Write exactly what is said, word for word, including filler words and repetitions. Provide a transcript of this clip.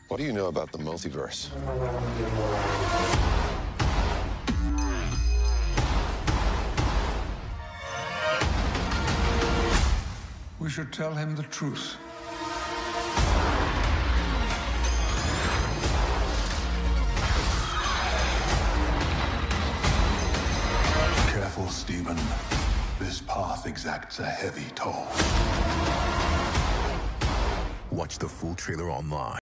What do you know about the multiverse? We should tell him the truth. Careful, Stephen. This path exacts a heavy toll. Watch the full trailer online.